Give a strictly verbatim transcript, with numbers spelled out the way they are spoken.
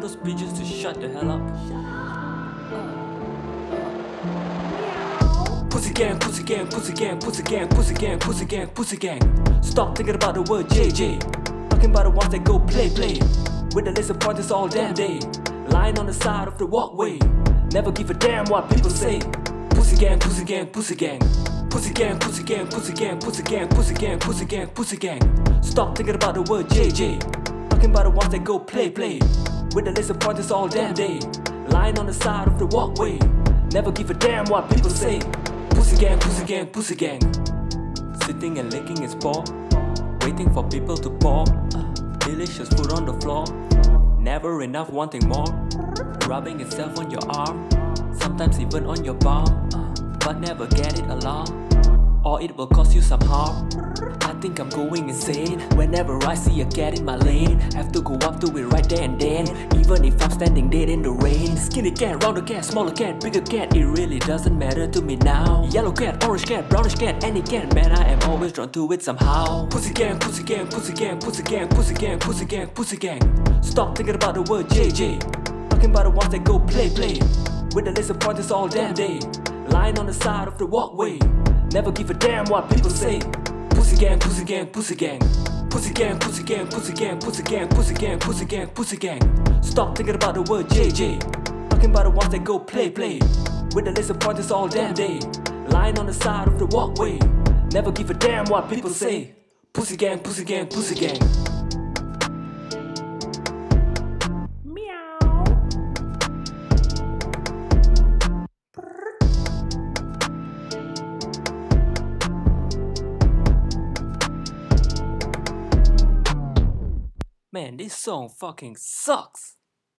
those bitches to shut the hell up. Pussy gang, pussy gang, pussy gang, pussy gang, pussy gang, pussy gang, pussy gang. Stop thinking about the word J J. Talking about the ones that go play play. With the laser pointers all damn day. Lying on the side of the walkway. Never give a damn what people say. Pussy gang, pussy gang, pussy gang. Pussy gang, pussy gang, pussy gang, pussy gang, pussy gang, pussy gang, pussy gang. Stop thinking about the word J J. Talking about the ones that go play play. With the laser pointers all damn day. Lying on the side of the walkway. Never give a damn what people say. Pussy gang, pussy gang, pussy gang. Sitting and licking his paw. Waiting for people to pour. Delicious food on the floor. Never enough, wanting more. Rubbing itself on your arm. Sometimes even on your palm. But never get it along, or it will cause you some harm. I think I'm going insane whenever I see a cat in my lane. Have to go up to it right there and then, even if I'm standing dead in the rain. Skinny cat, rounder cat, smaller cat, bigger cat, it really doesn't matter to me now. Yellow cat, orange cat, brownish cat, any cat, man, I am always drawn to it somehow. Pussy gang, pussy gang, pussy gang, pussy gang, pussy gang, pussy gang, pussy gang. Stop thinking about the word J J. Talking about the ones that go play play. With the laser pointers all damn day. Lying on the side of the walkway. Never give a damn what people say. Pussy gang, pussy gang, pussy gang. Pussy gang, pussy gang, pussy gang, pussy gang, pussy gang, pussy gang, pussy gang. Stop thinking about the word J J. Talking about the ones that go play play. With the laser pointers all damn day. Lying on the side of the walkway. Never give a damn what people say. Pussy gang, pussy gang, pussy gang. Man, this song fucking sucks.